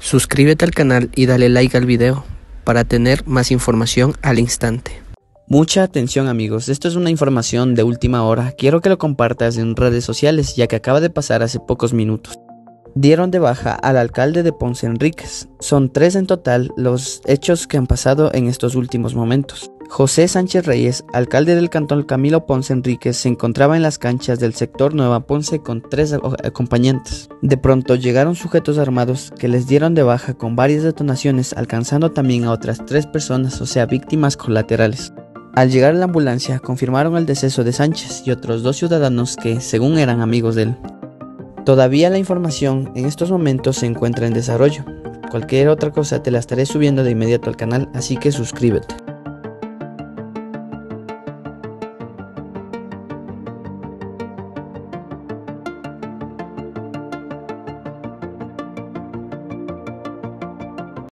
Suscríbete al canal y dale like al video para tener más información al instante. Mucha atención amigos, esto es una información de última hora, quiero que lo compartas en redes sociales ya que acaba de pasar hace pocos minutos. Dieron de baja al alcalde de Ponce Enríquez, son 3 en total los hechos que han pasado en estos últimos momentos. José Sánchez Reyes, alcalde del cantón Camilo Ponce Enríquez, se encontraba en las canchas del sector Nueva Ponce con 3 acompañantes. De pronto llegaron sujetos armados que les dieron de baja con varias detonaciones, alcanzando también a otras 3 personas, o sea víctimas colaterales. Al llegar a la ambulancia confirmaron el deceso de Sánchez y otros 2 ciudadanos que según eran amigos de él. Todavía la información en estos momentos se encuentra en desarrollo. Cualquier otra cosa te la estaré subiendo de inmediato al canal, así que suscríbete.